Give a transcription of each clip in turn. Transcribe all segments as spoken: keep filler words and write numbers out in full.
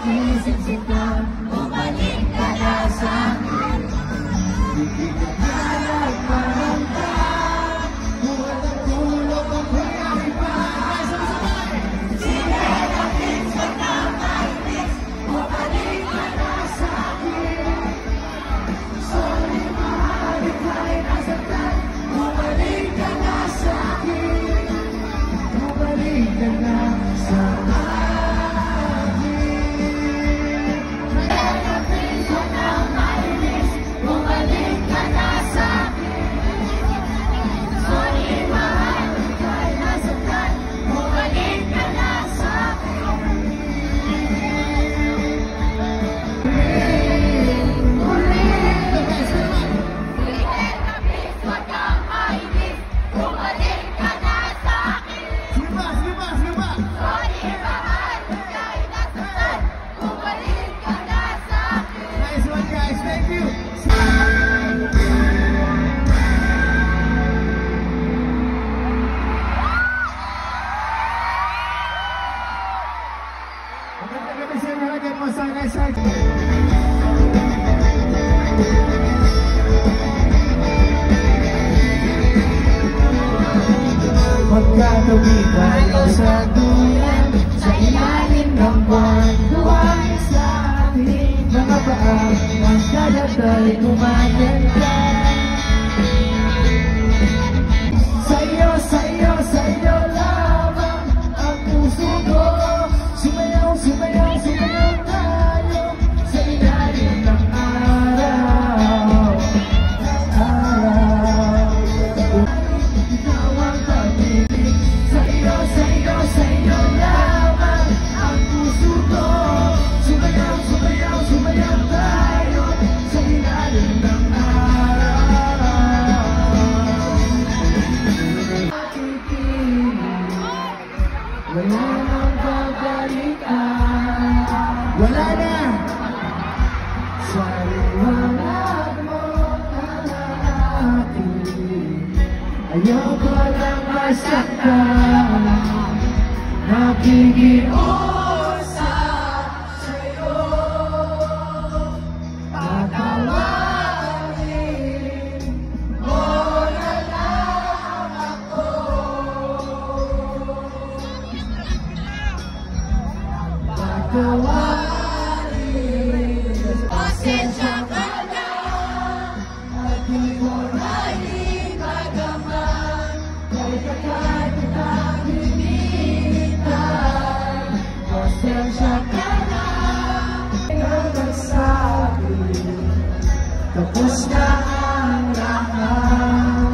isip ko, bumalik ka na sa akin. Hindi ka na nagparamdam, walang tulog ang nangyari pa. Sige, kapit sa kamay, bumalik ka na sa akin. Sorry, mahal, ika'y nasaktan, bumalik ka na sa akin. Bumalik ka na sa akin. Magkatabi tayo sa duyan, sa ilalim ng buwan, buwan sa ating mga paa, ang dalatay kumaganda. Sa'yo, sa'yo, sa'yo lamang ang puso ko, sumayaw, sumayaw, sumayaw tayo sa ilalim ng araw, ng araw. Ikaw ang pag-ibig, sa'yo, sa'yo, sa'yo lamang ang puso ko, sumayaw, sumayaw, sumayaw tayo sa ilalim ng araw. Aking piling, wala nang babalikan, wala na sa liwanag mo ang aking. Ayoko lang masaktan, nakikiusap sa'yo, patawarin mo na lang ako. Patawarin, pasensya ka na, at di ko naiin magama. Kaya kitang hinihitan, pasensya ka na. Ikaw nagsabi, tapos na ang lahat.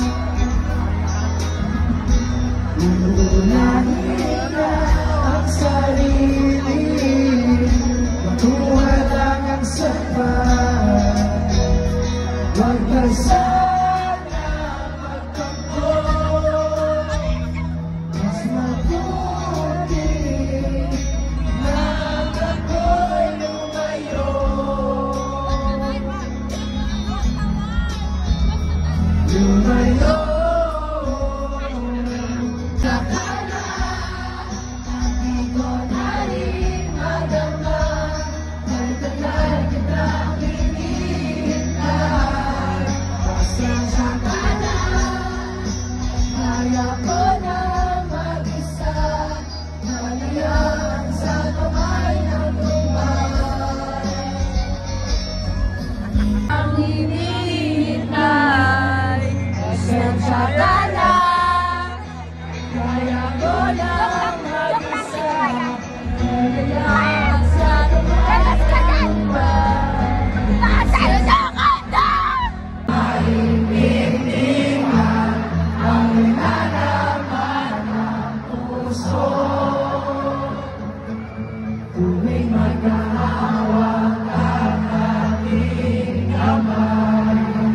Uunahin na ang sarili, makuha lang ang sapat. Huwag ka sana magtampo, mas mabuti na ako'y lumayo. Lumayo sa kana, hindi ko na rin madama. Matagal kitang hinihintay, pasensya ka na. Kaya ko na mag-isa, naliyan sa kamay ng lumay. Ang hinihintay, pasensya ka na. Kaya ko na mag-isa, naliyan sa kamay ng lumay. Mahihindihan ang naraman ng puso, tuwing magkahawak ang ating kamay.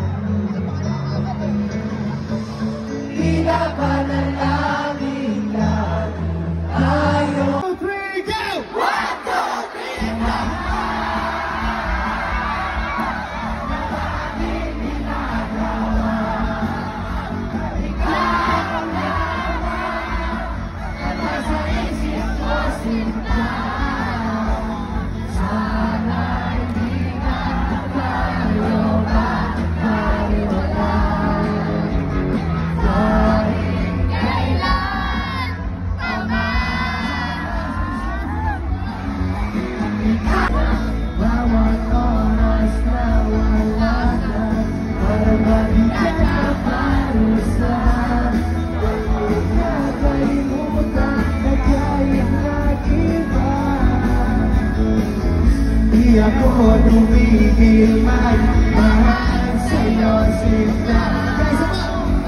Pinapanalangin natin tayo. One, two, three, go! One, two, three, go! ako tumigil magmahal sa'yo sila. Guys, ako!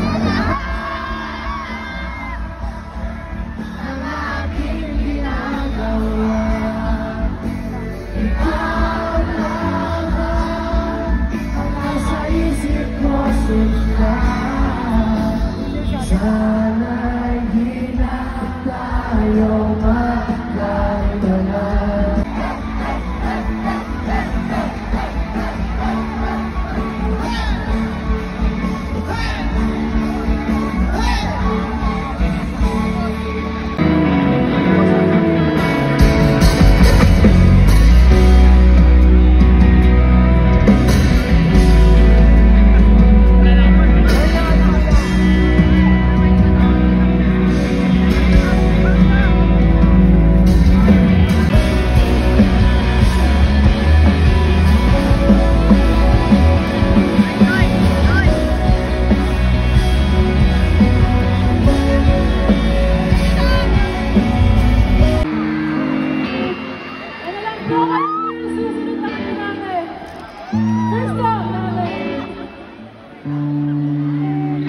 Ang aking ginagawa, ikaw naman ang nasa isip ko sila. Sana'y di na tayo magkaibalan.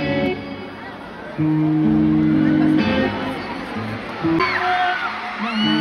Mahal